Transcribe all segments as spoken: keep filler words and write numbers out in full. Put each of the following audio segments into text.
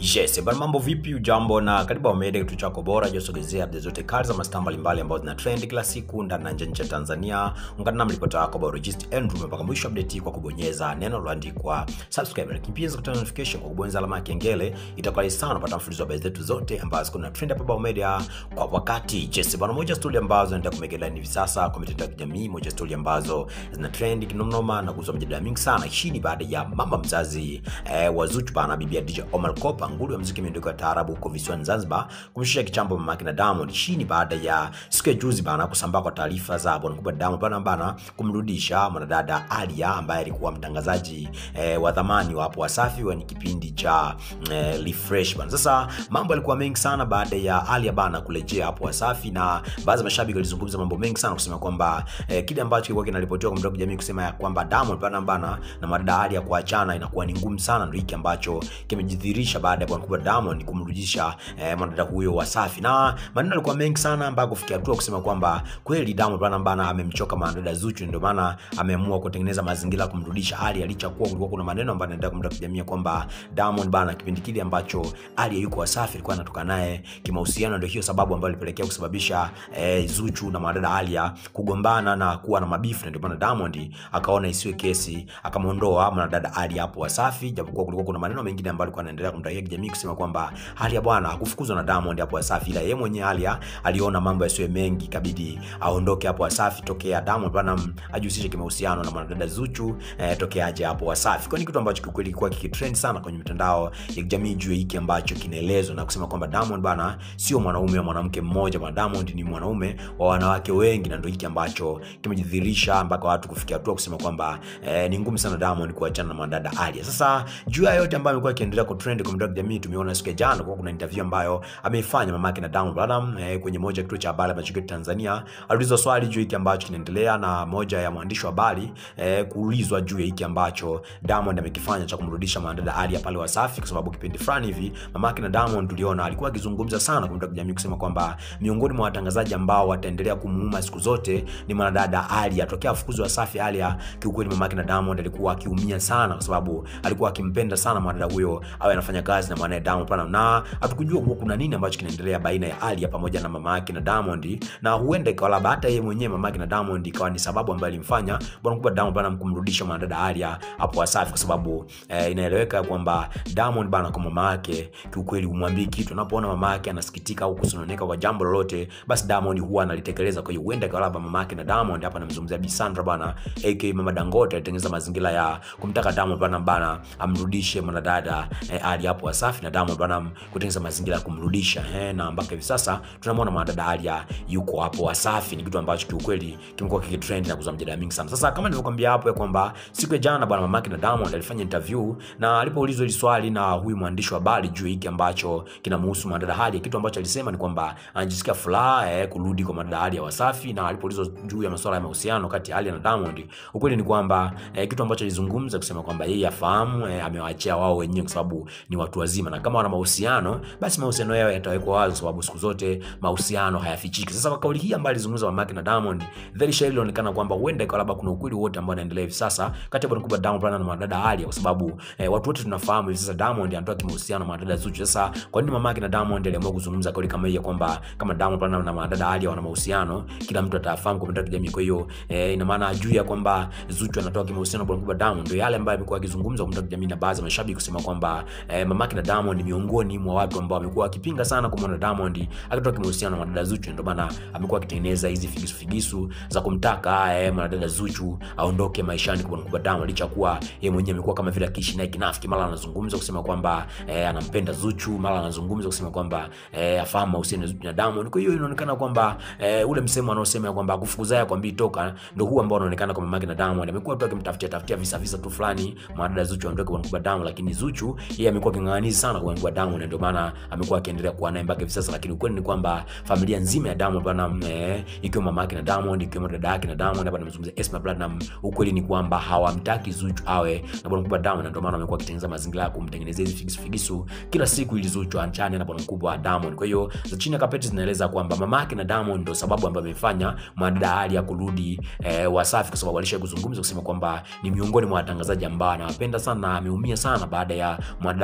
Yes, bwana mambo vipi ujambo na karibu wa media kitu chako bora josogezea update zote kali za mastaa mbalimbali ambazo zina trend kila siku ndani na nje ya Tanzania. Ungana na mlipota wako Barogist Andrew mpaka mwisho update kwa kubonyeza neno lililoandikwa subscribe, lakini pia zikutana notification kwa kubonyeza alama ya kengele. Itakuwa sana kupata mfululizo wa habari zetu zote ambazo kuna trend hapa Bao Media kwa wakati. Yes, bwana moja story ambazo nataka kumegelea hivi sasa kwa mitandao ya kijamii, moja story ambazo zina trend kinomnoma na kuzua mjadala mingi sana. Hii ni baada ya mama mzazi eh, wa Zuchu bana bibi D J Omar Kopa nguli wa muziki miondoko ya taarabu huko visiwani Zanzibar kumshusha kichambo mama yake na Diamond. Hii ni baada ya siku ya juzi bana kusambaa kwa taarifa za bwana mkubwa Diamond bana bana kumrudisha mwanadada Alia ambaye alikuwa mtangazaji eh, wa zamani wa hapo Wasafi wa kipindi cha eh, Refresh bana. Sasa mambo yalikuwa mengi sana baada ya Alia bana kurejea hapo Wasafi, na baadhi ya mashabiki walizungumza mambo mengi sana kusema kwamba eh, kile ambacho kilikuwa kinaripotiwa kwa mtandao wa kijamii kusema ya kwamba Diamond bana bana na mwanadada Alia kuachana inakuwa ni ngumu sana, ndio hiki ambacho kimejidhihirisha baada ya bwana mkubwa Diamond kumrudisha eh, mwanadada huyo Wasafi. Na maneno yalikuwa mengi sana mpaka kufikia hatua kusema kwamba kweli Diamond bana bana amemchoka mwanadada Zuchu, ndio maana ameamua kutengeneza mazingira kumrudisha Alia, licha kuwa kulikuwa kuna maneno ambayo yanaendelea kumtaka kijamii kwamba Diamond bana kipindi kile ambacho Alia yuko Wasafi alikuwa anatoka naye kimahusiano, ndio hiyo sababu ambayo ilipelekea kusababisha eh, Zuchu na mwanadada Alia kugombana na kuwa na mabifu, ndio maana Diamond akaona isiwe kesi akamuondoa mwanadada Alia hapo Wasafi, japokuwa kulikuwa kuna maneno mengine ambayo alikuwa anaendelea kumtakia kijamii kusema kwamba Alia bwana hakufukuzwa na Diamond hapo Wasafi, ila yeye mwenyewe Alia aliona mambo yasiwe mengi kabidi aondoke hapo Wasafi tokea Diamond bwana ajihusishe kimahusiano na mwanadada Zuchu eh, tokea aje hapo Wasafi. Kwa ni kitu ambacho kikweli kilikuwa kikitrend sana kwenye mitandao ya kijamii juu hiki ambacho kinaelezwa na kusema kwamba Diamond bwana sio mwanaume wa mwanamke mmoja, bwana Diamond ni mwanaume wa wanawake wengi, na ndio hiki ambacho kimejidhihirisha mpaka watu kufikia hatua kusema kwamba eh, ni ngumu sana Diamond kuachana na mwanadada Alia. Sasa juu ya yote ambayo amekuwa akiendelea ku trend kwa mitandao ya kijamii, tumeona siku ya jana kwa kuna interview ambayo ameifanya mama yake na Diamond Platnumz eh, kwenye moja kituo cha habari hapa nchini Tanzania. Aliulizwa swali juu hiki ambacho kinaendelea na moja ya mwandishi wa habari eh, kuulizwa juu ya hiki ambacho Diamond amekifanya cha kumrudisha mwanadada Alia pale Wasafi, kwa sababu kipindi fulani hivi mama yake na Diamond tuliona alikuwa akizungumza sana kwa mitandao ya kijamii kusema kwamba miongoni mwa watangazaji ambao wataendelea kumuuma siku zote ni mwanadada Alia. Tokea afukuzwe Wasafi Alia, kiukweli mama yake na Diamond alikuwa akiumia sana kwa sababu alikuwa akimpenda sana mwanadada huyo awe anafanya kazi na mwanae Diamond pana, na hatukujua kwa kuna nini ambacho kinaendelea baina ya Alia pamoja na mama yake na Diamond, na huenda ikawa labda hata yeye mwenyewe mama yake na Diamond ikawa ni sababu ambayo ilimfanya bwana mkubwa Diamond bana kumrudisha mwanadada Alia hapo Wasafi, kwa sababu eh, inaeleweka kwamba Diamond bana kwa mama yake kiukweli umwambie kitu, unapoona mama yake anasikitika au kusononeka kwa jambo lolote, basi Diamond huwa analitekeleza. Kwa hiyo huenda ikawa labda mama yake na Diamond, hapa namzungumzia Bi Sandra bana aka Mama Dangote, alitengeneza mazingira ya kumtaka Diamond bana bana amrudishe mwanadada eh, Alia hapo Wasafi, na Diamond bana kutengeneza mazingira ya kumrudisha eh, na mpaka hivi sasa tunamwona mwanadada Alia yuko hapo Wasafi. Ni kitu ambacho kiukweli kimekuwa kikitrend na kuzua mjadala mingi sana. Sasa kama nilivyokuambia hapo ya kwamba siku ya jana bwana mama yake na Diamond alifanya interview, na alipoulizwa hili swali na huyu mwandishi wa habari juu hiki ambacho kinamhusu mwanadada Alia, kitu ambacho alisema ni kwamba anajisikia furaha eh, kurudi kwa mwanadada Alia Wasafi. Na alipoulizwa juu ya masuala ya mahusiano kati ya Alia na Diamond, ukweli ni kwamba eh, kitu ambacho alizungumza kusema kwamba yeye afahamu eh, amewaachia wao wenyewe kwa sababu ni watu wazima, na kama wana mahusiano basi mahusiano yao yatawekwa wazi, sababu siku zote mahusiano hayafichiki. Sasa kwa kauli hii ambayo alizungumza mama yake na Diamond, very sure ilionekana kwamba huenda ikawa labda kuna ukweli wote ambao unaendelea hivi sasa kati ya bwana mkubwa Diamond na mwanadada Alia, kwa sababu eh, watu wote tunafahamu hivi sasa Diamond anatoa kimahusiano na mwanadada Zuchu. Sasa kwa nini mama yake na Diamond aliamua kuzungumza kauli kama hiyo kwamba kama Diamond na mwanadada Alia wana mahusiano, kila mtu atafahamu kwa mitandao ya kijamii? Kwa hiyo eh, ina maana juu ya kwamba Zuchu anatoa kimahusiano na bwana mkubwa Diamond, ndio yale ambayo amekuwa akizungumza kwa mitandao ya kijamii na baadhi ya mashabiki kusema kwamba eh, mama yake na Diamond ni miongoni mwa watu ambao wamekuwa wakipinga sana kumwona Diamond akitoa kimahusiano na mwanadada Zuchu, ndio maana amekuwa akitengeneza hizi figisu figisu za kumtaka eh, mwanadada Zuchu aondoke maishani kwa mkubwa Diamond, licha kuwa yeye mwenyewe amekuwa kama vile akiishi naye kinafiki. Mara anazungumza kusema kwamba eh, anampenda Zuchu, mara anazungumza kusema kwamba eh, afahamu mahusiano ya Zuchu na Diamond. Kwa hiyo inaonekana kwamba eh, ule msemo anaosema kwamba kufukuzaye kwambii toka, ndio huo ambao unaonekana kwa mama yake na Diamond. Amekuwa tu akimtafutia tafutia visa visa tu fulani mwanadada Zuchu aondoke kwa mkubwa Diamond, lakini Zuchu yeye amekuwa king'ang'anizi sana kwa mkubwa Diamond, ndio maana amekuwa akiendelea kuwa naye mpaka hivi sasa. Lakini ukweli ni kwamba familia nzima ya Diamond bana eh, ikiwa mama yake na Diamond, ikiwa dada yake na Diamond, hapa namzungumzia Esma Platnumz, ukweli ni kwamba hawamtaki Zuchu awe na bwana mkubwa Diamond, ndio maana amekuwa akitengeneza mazingira ya kumtengenezea hizi figisu figisu kila siku ili Zuchu anchane na bwana mkubwa Diamond. Kwa hiyo za chini ya kapeti zinaeleza kwamba mama yake na Diamond ndio sababu ambayo amefanya mwanadada Alia kurudi eh, Wasafi, kwa sababu alisha kuzungumza kusema kwamba ni miongoni mwa watangazaji ambao anawapenda sana na ameumia sana baada ya mwanadada Alia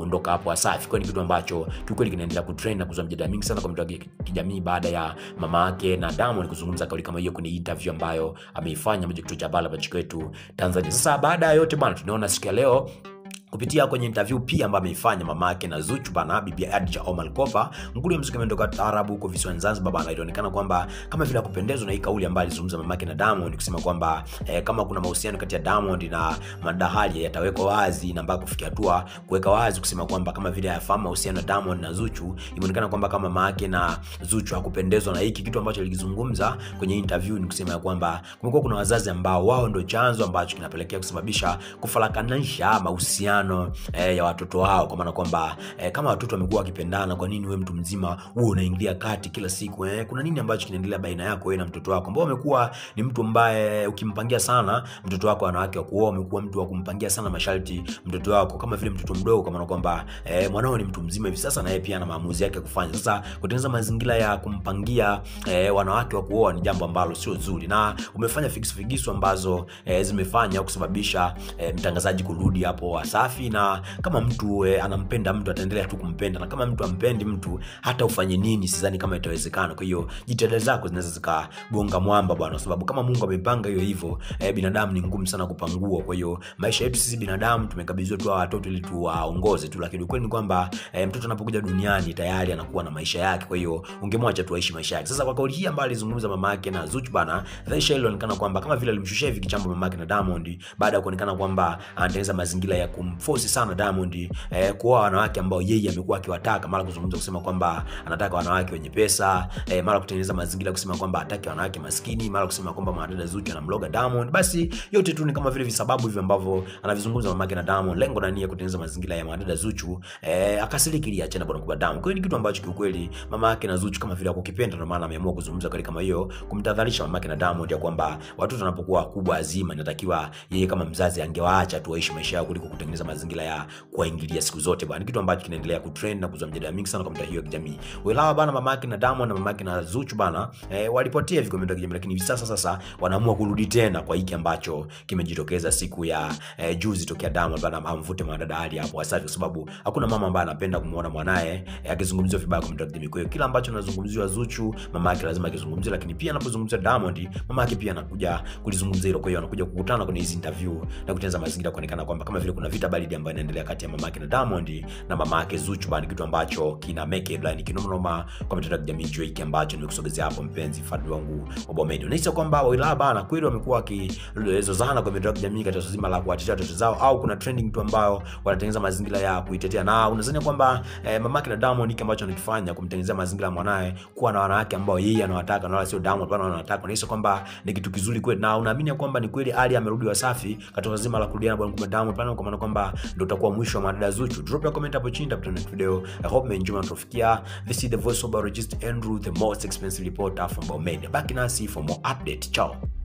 kuondoka hapo Wasafi. Kwa ni kitu ambacho kiukweli kinaendelea kutrend na kuzua mjadala mingi sana kwa mitandao ya kijamii baada ya mama yake na Diamond kuzungumza kauli kama hiyo kwenye interview ambayo ameifanya moja kituo cha habari hapa kwetu Tanzania. Sasa baada ya yote bana, tunaona siku ya leo kupitia kwenye interview pia ambayo ameifanya mama yake na Zuchu bana, bibi Khadija Omar Kopa, nguli ya muziki kutoka Taarabu huko visiwani Zanzibar bana, ilionekana kwamba kama vile kupendezwa na hii kauli ambayo alizungumza mama yake na Diamond kusema kwamba eh, kama kuna mahusiano kati ya Diamond na Madahali yatawekwa wazi na mpaka kufikia hatua kuweka wazi kusema kwamba kama vile hayafahamu mahusiano ya Diamond na Zuchu. Imeonekana kwamba kama mama yake na Zuchu hakupendezwa na hiki kitu ambacho alikizungumza kwenye interview, ni kusema kwamba kumekuwa kuna wazazi ambao wao ndio chanzo ambacho kinapelekea kusababisha kufarakanisha mahusiano Eh, ya watoto wao, kwa maana kwamba eh, kama watoto wamekuwa wakipendana, kwa nini wewe mtu mzima wewe unaingilia kati kila siku? Eh, kuna nini ambacho kinaendelea baina yako wewe na mtoto wako ambao umekuwa ni mtu ambaye ukimpangia sana mtoto wako wanawake wa kuoa, umekuwa mtu wa kumpangia sana masharti mtoto wako kama vile mtoto mdogo, kwa maana kwamba eh, mwanao ni mtu mzima hivi sasa na yeye pia ana maamuzi yake kufanya. Sasa kutengeneza mazingira ya kumpangia eh, wanawake wa kuoa ni jambo ambalo sio zuri, na umefanya figisu figisu ambazo eh, zimefanya kusababisha eh, mtangazaji kurudi hapo Wasafi. Na kama mtu e, anampenda mtu ataendelea tu kumpenda, na kama mtu ampendi mtu hata ufanye nini sidhani kama itawezekana. Kwa hiyo jitihada zako zinaweza zikagonga mwamba bwana, kwa sababu kama Mungu amepanga hiyo hivyo, e, binadamu ni ngumu sana kupangua. Kwa hiyo maisha yetu sisi binadamu tumekabidhiwa tu watoto ili tuwaongoze tu, lakini kweli ni kwamba e, mtoto anapokuja duniani tayari anakuwa na maisha yake. Kwa hiyo ungemwacha tu aishi maisha yake. Sasa kwa kauli hii ambayo alizungumza mama yake na Zuchu bana, dhaisha hilo inaonekana kwamba kama vile alimshushia hivi kichambo mama yake na Diamond baada ya kuonekana kwamba anatengeneza mazingira ya kumforce sana Diamond eh, kuoa wanawake ambao yeye amekuwa akiwataka, mara kuzungumza kusema kwamba anataka wanawake wenye pesa, eh, mara kutengeneza mazingira kusema kwamba hataki wanawake maskini, mara kusema kwamba mwanadada Zuchu anamloga Diamond. Basi yote tu ni kama vile visababu hivyo ambavyo anavizungumza mama yake na Diamond, lengo na nia kutengeneza mazingira ya mwanadada Zuchu eh, akasiriki ili achane bwana kwa Diamond. Kwa hiyo ni kitu ambacho kiukweli mama yake na Zuchu kama vile hakukipenda, ndio maana ameamua kuzungumza kali kama hiyo, kumtadharisha mama yake na Diamond ya kwamba watoto wanapokuwa kubwa azima inatakiwa yeye kama mzazi angewaacha tu waishi maisha yao kuliko kutengeneza mazingira ya kuingilia siku zote bwana. Kitu ambacho kinaendelea kutrend na kuzua mjadala mingi sana kwa mtandao ya kijamii. Welawa bana, mama yake na Diamond na mama yake na Zuchu bana eh, walipotea hivi kwa mtandao ya kijamii, lakini hivi sasa sasa wanaamua kurudi tena kwa hiki ambacho kimejitokeza siku ya eh, juzi tokea Diamond bana amvute mwanadada hadi hapo Wasafi, kwa sababu hakuna mama ambaye anapenda kumuona mwanae eh, akizungumziwa vibaya kwa mtandao ya kijamii. Kwa hiyo kila ambacho anazungumziwa Zuchu mama yake lazima akizungumzie, lakini pia anapozungumzia Diamond mama yake pia anakuja kulizungumzia hilo. Kwa hiyo anakuja kukutana kwenye hizo interview na kutengeneza mazingira kuonekana kwamba kama vile kuna vita baridi ambayo inaendelea kati ya mama yake na Diamond na mama yake Zuchu bana, kitu ambacho kina make headline kinoma kwa mtandao wa kijamii hiki ambacho nimekusogezea hapo mpenzi fadhili wangu wa Bomedio. Nahisi kwamba wila bana kweli wamekuwa wakizozana kwa mtandao wa kijamii katika zima la kuatetea watoto zao, au kuna trending tu ambao wanatengeneza mazingira ya kuitetea, na unadhani kwamba eh, mama yake na Diamond hiki ambacho anakifanya kumtengenezea mazingira mwanae kuwa na wanawake ambao yeye anawataka na wala sio Diamond bana anataka, nahisi kwamba ni kitu kizuri kweli, na unaamini kwamba ni kweli Ali amerudi Wasafi katika zima la kurudiana bwana kwa Diamond bana, kwa maana kwamba ndio utakuwa mwisho wa mada Zuchu. Drop your comment hapo chini tupatane next video. I hope you enjoy and tufikia. This is the voice of Biologist Andrew, the most expensive reporter from Bomedia. Back nasi for more update. Ciao.